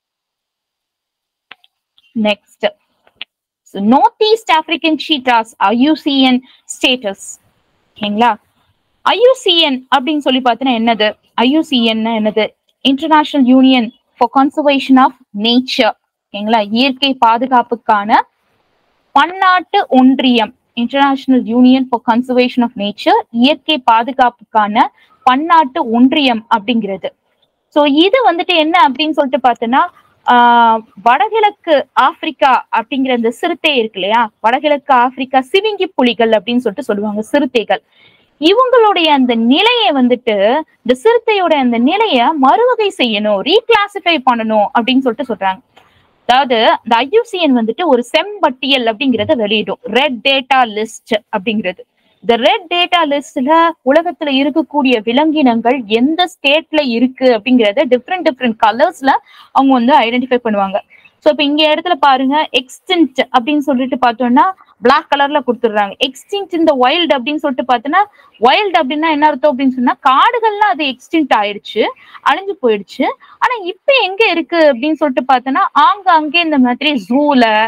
Speaker 1: next north east African cheetahs IUCN status. ஓகேங்களா, IUCN அப்படின்னு சொல்லி பார்த்தோன்னா என்னது, IUCN என்னது, international union for conservation of nature. ஓகேங்களா, இயற்கை பாதுகாப்புக்கான பன்னாட்டு ஒன்றியம், international union for conservation of nature, இயற்கை பாதுகாப்புக்கான பன்னாட்டு ஒன்றியம் அப்படிங்கிறது. சோ இது வந்துட்டு என்ன அப்படின்னு சொல்லிட்டு பார்த்தோன்னா வடகிழக்கு ஆப்பிரிக்கா அப்படிங்கிற இந்த சிறுத்தை இருக்கு இல்லையா, வடகிழக்கு ஆப்பிரிக்கா சிவிங்கி புலிகள் அப்படின்னு சொல்லிட்டு சொல்லுவாங்க, சிறுத்தைகள். இவங்களுடைய அந்த நிலையை வந்துட்டு இந்த சிறுத்தையோட அந்த நிலையை மறுவகை செய்யணும், ரீகிளாசிஃபை பண்ணணும் அப்படின்னு சொல்லிட்டு சொல்றாங்க. அதாவது இந்த IUCN வந்துட்டு ஒரு செம்பட்டியல் அப்படிங்கிறத வெளியிடும், ரெட் டேட்டா லிஸ்ட் அப்படிங்கிறது. இந்த ரெட் டேட்டா லிஸ்ட்ல உலகத்துல இருக்கக்கூடிய விலங்கினங்கள் எந்த ஸ்டேட்ல இருக்கு அப்படிங்கறத டிஃப்ரெண்ட் கலர்ஸ்ல அவங்க வந்து ஐடென்டிஃபை பண்ணுவாங்க. சோ இப்ப இங்க இடத்துல பாருங்க எக்ஸ்டிங்க்ட் அப்படின்னு சொல்லிட்டு பார்த்தோம்னா பிளாக் கலர்ல கொடுத்துடுறாங்க. எக்ஸ்டிங்க்ட் இந்த வைல்டு அப்படின்னு சொல்லிட்டு பார்த்தோன்னா வைல்டு அப்படின்னா என்ன அர்த்தம் அப்படின்னு சொன்னா காடுகள்லாம் அது எக்ஸ்டிங்க்ட் ஆயிடுச்சு, அழிஞ்சு போயிடுச்சு. ஆனா இப்ப எங்க இருக்கு அப்படின்னு சொல்லிட்டு பார்த்தோன்னா அங்கே இந்த மாதிரி ஜூல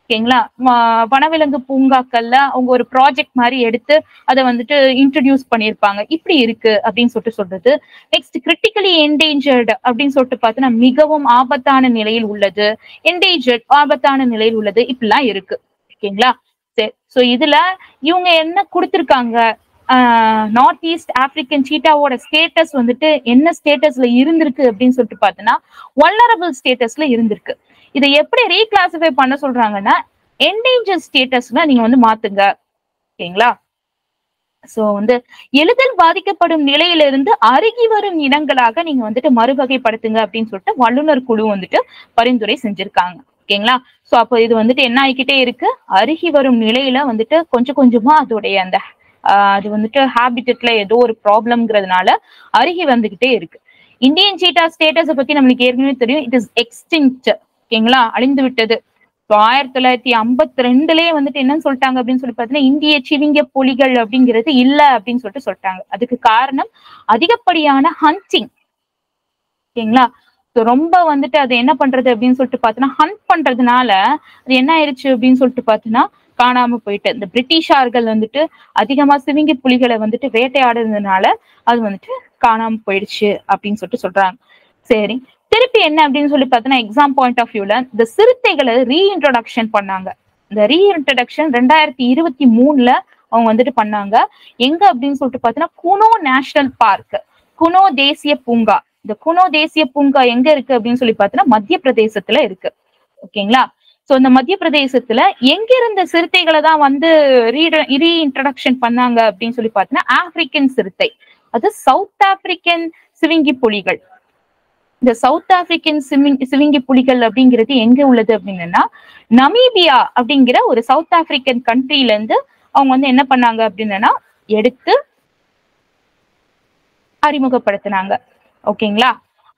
Speaker 1: ஓகேங்களா. வனவிலங்கு பூங்காக்கள்ல அவங்க ஒரு ப்ராஜெக்ட் மாதிரி எடுத்து அதை வந்துட்டு இன்ட்ரடியூஸ் பண்ணியிருப்பாங்க. இப்படி இருக்கு அப்படின்னு சொல்றது. நெக்ஸ்ட் கிரிட்டிக்கலி என்டேஞ்சர்டு அப்படின்னு சொல்லிட்டு பார்த்தோன்னா மிகவும் ஆபத்தான நிலையில் உள்ளது, என்டேஞ்சர்ட் ஆபத்தான நிலையில் உள்ளது, இப்படிலாம் இருக்கு. ஓகேங்களா. சரி, ஸோ இதுல இவங்க என்ன கொடுத்திருக்காங்க, நார்த் ஈஸ்ட் ஆப்பிரிக்கன் சீட்டாவோட ஸ்டேட்டஸ் வந்துட்டு என்ன ஸ்டேட்டஸ்ல இருந்திருக்கு அப்படின்னு சொல்லிட்டு பார்த்தோன்னா வல்னரபிள் ஸ்டேட்டஸ்ல இருந்திருக்கு. இதை எப்படி ரீகிளாசிஃபை பண்ண சொல்றாங்கன்னா என்டேஞ்சர் ஸ்டேட்டஸ்ல நீங்க வந்து மாத்துங்க. ஓகேங்களா. சோ வந்து எளிதில் பாதிக்கப்படும் நிலையிலிருந்து அருகி வரும் இனங்களாக நீங்க வந்துட்டு மறுவகைப்படுத்துங்க அப்படின்னு சொல்லிட்டு வல்லுநர் குழு வந்துட்டு பரிந்துரை செஞ்சிருக்காங்க. ஓகேங்களா. சோ அப்போ இது வந்துட்டு என்ன ஆகிக்கிட்டே இருக்கு, அருகி வரும் நிலையில வந்துட்டு கொஞ்சம் கொஞ்சமா அதோடைய அந்த அது வந்துட்டு ஹேபிட்டட்ல ஏதோ ஒரு ப்ராப்ளம்ங்கிறதுனால அருகி வந்துகிட்டே இருக்கு. இந்தியன் சீட்டா ஸ்டேட்டஸை பத்தி நம்மளுக்கு ஏற்கனவே தெரியும், இட் இஸ் எக்ஸ்டிங்க்ட். ஓகேங்களா, அழிந்து விட்டது. 1952லயே வந்துட்டு என்னன்னு சொல்லிட்டாங்க அப்படின்னு சொல்லி பாத்தீங்கன்னா இந்திய சிவிங்க புலிகள் அப்படிங்கிறது இல்ல அப்படின்னு சொல்லிட்டாங்க. அதுக்கு காரணம் அதிகப்படியான ஹண்டிங். ஓகேங்களா. ரொம்ப வந்துட்டு அது என்ன பண்றது அப்படின்னு சொல்லிட்டு பாத்தீங்கன்னா ஹண்ட் பண்றதுனால அது என்ன ஆயிடுச்சு அப்படின்னு சொல்லிட்டு பாத்தீங்கன்னா காணாம போயிட்டு இந்த பிரிட்டிஷார்கள் வந்துட்டு அதிகமா சிவிங்கி புலிகளை வந்துட்டு வேட்டையாடுறதுனால அது வந்துட்டு காணாம போயிடுச்சு அப்படின்னு சொல்றாங்க. சரி, திருப்பி என்ன அப்படின்னு சொல்லி பார்த்தோன்னா எக்ஸாம் பாயிண்ட் ஆஃப் வியூல இந்த சிறுத்தைகளை ரீஇன்ட்ரோடக்ஷன் பண்ணாங்க. இந்த ரீஇன்ட்ரோடக்ஷன் 2023ல அவங்க வந்துட்டு பண்ணாங்க. எங்க அப்படின்னு சொல்லிட்டு பார்த்தோன்னா குனோ நேஷனல் பார்க், குனோ தேசிய பூங்கா. இந்த குனோ தேசிய பூங்கா எங்க இருக்கு அப்படின்னு சொல்லி பார்த்தோன்னா மத்திய பிரதேசத்துல இருக்கு. ஓகேங்களா. சோ இந்த மத்திய பிரதேசத்துல எங்க இருந்த சிறுத்தைகளை தான் வந்து ரீஇன்ட்ரோடக்ஷன் பண்ணாங்க அப்படின்னு சொல்லி பார்த்தோன்னா ஆப்பிரிக்கன் சிறுத்தை, அது சவுத் ஆப்பிரிக்கன் சிவிங்கி புலிகள். இந்த சவுத் ஆப்பிரிக்கன் சிவிங்கி புலிகள் அப்படிங்கிறது எங்க உள்ளது அப்படின்னா நமீபியா அப்படிங்கிற ஒரு சவுத் ஆப்பிரிக்கன் கண்ட்ரில இருந்து அவங்க வந்து என்ன பண்ணாங்க அப்படின்னா எடுத்து அறிமுகப்படுத்தினாங்க. ஓகேங்களா.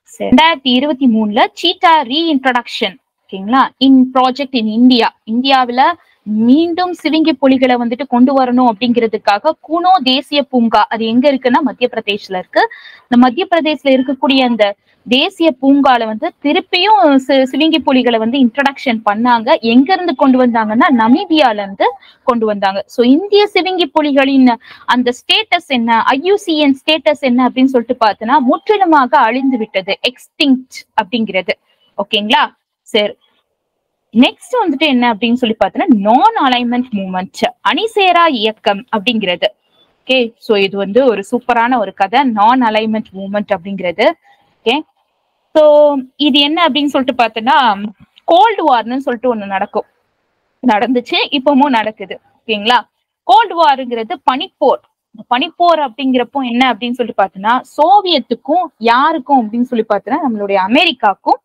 Speaker 1: 2023ல சீட்டா ரீஇன்ட்ரோடக்ஷன் ஓகேங்களா இன் ப்ராஜெக்ட் இன் இந்தியாவில மீண்டும் சிவிங்கி புலிகளை வந்துட்டு கொண்டு வரணும் அப்படிங்கிறதுக்காக குனோ தேசிய பூங்கா, அது எங்க இருக்குன்னா மத்திய பிரதேஷ்ல இருக்கு. இந்த மத்திய பிரதேஷ்ல இருக்கக்கூடிய அந்த தேசிய பூங்கால வந்து திருப்பியும் சிவிங்கி புலிகளை வந்து இன்ட்ரடக்ஷன் பண்ணாங்க. எங்க இருந்து கொண்டு வந்தாங்கன்னா நமீபியால இருந்து கொண்டு வந்தாங்க. சோ இந்திய சிவிங்கி புலிகளின் அந்த ஸ்டேட்டஸ் என்ன, IUCN ஸ்டேட்டஸ் என்ன அப்படின்னு சொல்லிட்டு பார்த்தோன்னா முற்றிலுமாக அழிந்து விட்டது, எக்ஸ்டிங்க்ட் அப்படிங்கிறது. ஓகேங்களா. சரி, நெக்ஸ்ட் வந்துட்டு என்ன அப்படின்னு சொல்லி பார்த்தோன்னா நான் அலைன்மெண்ட் மூவ்மெண்ட், அணிசேரா இயக்கம் அப்படிங்கிறது. ஓகே, சோ இது வந்து ஒரு சூப்பரான ஒரு கதை, நான் அலைன்மெண்ட் மூவ்மெண்ட் அப்படிங்கிறது. ஓகே, சோ இது என்ன அப்படின்னு சொல்லிட்டு பார்த்தோன்னா கோல்டு வார்னு சொல்லிட்டு ஒண்ணு நடந்துச்சு, இப்பவும் நடக்குது. ஓகேங்களா. கோல்டு வாருங்கிறது பனிப்போர். பனிப்போர் அப்படிங்கிறப்போ என்ன அப்படின்னு சொல்லி பார்த்தோன்னா சோவியத்துக்கும் யாருக்கும் அப்படின்னு சொல்லி பார்த்தோன்னா நம்மளுடைய அமெரிக்காவுக்கும்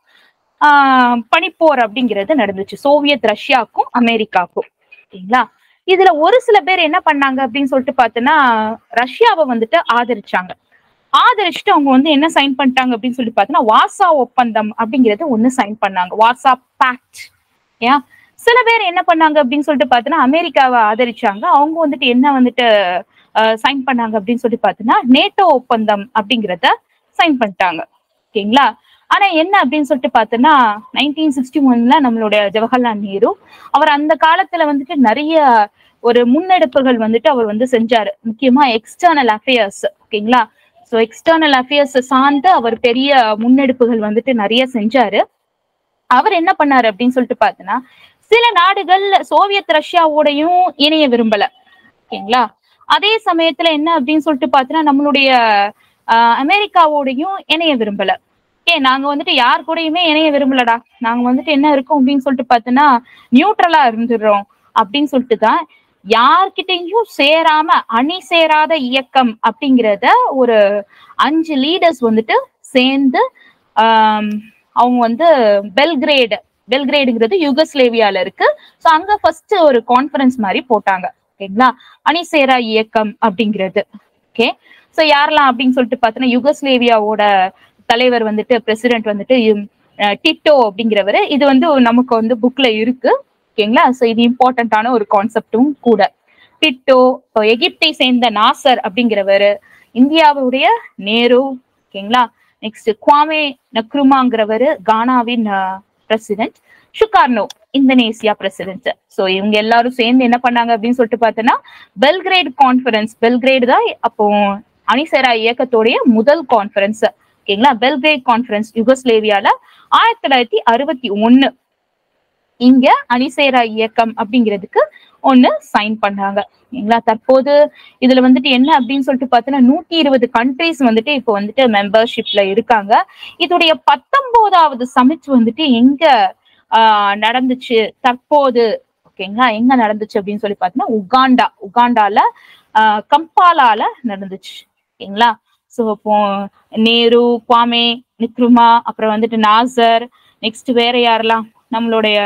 Speaker 1: பனிப்போர் அப்படிங்கிறது நடந்துச்சு, சோவியத் ரஷ்யாவுக்கும் அமெரிக்காவுக்கும். ஓகேங்களா. இதுல ஒரு சில பேர் என்ன பண்ணாங்க அப்படின்னு சொல்லிட்டு பார்த்தோன்னா ரஷ்யாவை வந்துட்டு ஆதரிச்சுட்டு அவங்க வந்து என்ன சைன் பண்ணிட்டாங்க அப்படின்னு சொல்லி பார்த்தோன்னா வார்சா ஒப்பந்தம் அப்படிங்கிறது ஒண்ணு சைன் பண்ணாங்க, வார்சா பேக்ட். ஏன் சில பேர் என்ன பண்ணாங்க அப்படின்னு சொல்லிட்டு பார்த்தோன்னா அமெரிக்காவை ஆதரிச்சாங்க, அவங்க வந்துட்டு என்ன வந்துட்டு சைன் பண்ணாங்க அப்படின்னு சொல்லி பார்த்தோன்னா நேட்டோ ஒப்பந்தம் அப்படிங்கிறத சைன் பண்ணிட்டாங்க. ஓகேங்களா. ஆனா என்ன அப்படின்னு சொல்லிட்டு பார்த்தோன்னா 1961ல நம்மளுடைய ஜவஹர்லால் நேரு அவர் அந்த காலத்துல வந்துட்டு நிறைய ஒரு முன்னெடுப்புகள் வந்துட்டு அவர் வந்து செஞ்சாரு, முக்கியமா எக்ஸ்டர்னல் அஃபேர்ஸ். ஓகேங்களா. சோ எக்ஸ்டர்னல் அஃபேர்ஸ் சார்ந்து அவர் பெரிய முன்னெடுப்புகள் வந்துட்டு நிறைய செஞ்சாரு. அவர் என்ன பண்ணாரு அப்படின்னு சொல்லிட்டு பார்த்தோன்னா சில நாடுகள் சோவியத் ரஷ்யாவோடையும் இணைய விரும்பல. ஓகேங்களா. அதே சமயத்துல என்ன அப்படின்னு சொல்லிட்டு பார்த்தோன்னா நம்மளுடைய அமெரிக்காவோடையும் இணைய விரும்பல. நாங்க வந்துட்டு யார் கூடயுமே இணைய விரும்பலடா, நாங்க வந்துட்டு என்ன இருக்கோம் அப்படின்னு சொல்லிட்டு பார்த்தோன்னா நியூட்ரலா இருந்துடுறோம் அப்படின்னு சொல்லிட்டு தான் யார்கிட்டையும் சேராம அணி சேராத இயக்கம் அப்படிங்கிறத ஒரு 5 லீடர்ஸ் வந்துட்டு சேர்ந்து அவங்க வந்து பெல்கிரேடுங்கிறது யுகஸ்லேவியால இருக்கு. ஸோ அங்க ஃபர்ஸ்ட் ஒரு கான்ஃபரன்ஸ் மாதிரி போட்டாங்க. ஓகேங்களா. அணிசேரா இயக்கம் அப்படிங்கிறது. ஓகே, ஸோ யாரெல்லாம் அப்படின்னு சொல்லிட்டு பார்த்தோன்னா யுகஸ்லேவியாவோட தலைவர் வந்துட்டு பிரசிடென்ட் வந்துட்டு டிட்டோ அப்படிங்கிறவரு. இது வந்து நமக்கு வந்து புக்ல இருக்கு. ஓகேங்களா. ஸோ இது இம்பார்ட்டன்டான ஒரு கான்செப்டும் கூட. டிட்டோ, எகிப்தை சேர்ந்த நாசர் அப்படிங்கிறவரு, இந்தியாவுடைய நேரு. ஓகேங்களா. நெக்ஸ்ட் குவாமே நக்ருமாங்கிறவரு, கானாவின் president, Sukarno Indonesia president. So இவங்க எல்லாரும் சேர்ந்து என்ன பண்ணாங்க அப்படின்னு சொல்லிட்டு பார்த்தோன்னா பெல்கிரேட் கான்ஃபரன்ஸ், பெல்கிரேடு தான் அப்போ அணிசேரா இயக்கத்தோடைய முதல் கான்ஃபரன்ஸ். ஓகேங்களா, பெல்கிரேட் கான்ஃபரன்ஸ் யுகோஸ்லேவியால 1961 இங்க அணிசேரா இயக்கம் அப்படிங்கிறதுக்கு ஒண்ணு சைன் பண்ணாங்க. ஓகேங்களா, தற்போது இதுல வந்துட்டு என்ன அப்படின்னு சொல்லிட்டு பார்த்தோன்னா 120 கண்ட்ரிஸ் வந்துட்டு இப்போ வந்துட்டு மெம்பர்ஷிப்ல இருக்காங்க. இதோடைய 19வது சமிட் வந்துட்டு எங்க நடந்துச்சு தற்போது? ஓகேங்களா, எங்க நடந்துச்சு அப்படின்னு சொல்லி பார்த்தோன்னா உகாண்டால கம்பாலால நடந்துச்சு. ஓகேங்களா, சோ இப்போ நேரு, குவாமே நிக்ருமா, அப்புறம் வந்துட்டு நாசர், நெக்ஸ்ட் வேற யாரெல்லாம், நம்மளுடைய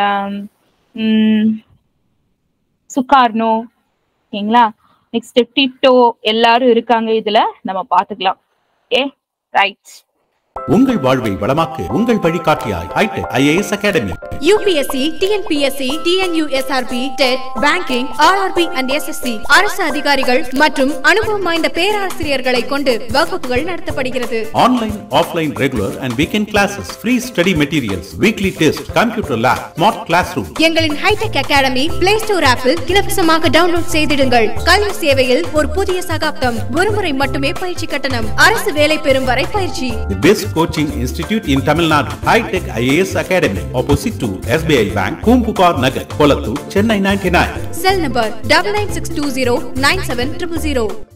Speaker 1: சுகார்னோ, ஓகேங்களா, நெக்ஸ்ட் டிட்டோ, எல்லாரும் இருக்காங்க. இதுல நம்ம பாத்துக்கலாம். Okay, right.
Speaker 2: உங்கள் வாழ்வை வளமாக்க உங்கள் வழிகாட்டியாய் Hitech IAS academy.
Speaker 3: UPSC, TNPSC, TNUSRB, TET, banking, RRB and SSC அரசு அதிகாரிகள் மற்றும் அனுபவம் வாய்ந்த பேராசிரியர்களை கொண்டு வகுப்புகள் நடத்தப்படுகிறது.
Speaker 2: Online, offline, regular and weekend classes, free study materials, weekly test, computer lab, smart class room.
Speaker 3: எங்களின் ஹைடெக் அகாடமி பிளே ஸ்டோர் ஆப்பில் இலவசமாக டவுன்லோட் செய்திடுங்கள். கல்வி சேவையில் ஒரு புதிய சகாப்தம். ஒருமுறை மட்டுமே பயிற்சி கட்டணம். அரசு வேலை பெறும் வரை பயிற்சி.
Speaker 2: Coaching Institute in Tamil Nadu. High-Tech IAS Academy. Opposite to SBI Bank, Kumpupar Nagar, Kolattur, Chennai 99.
Speaker 3: Cell number 9962097000.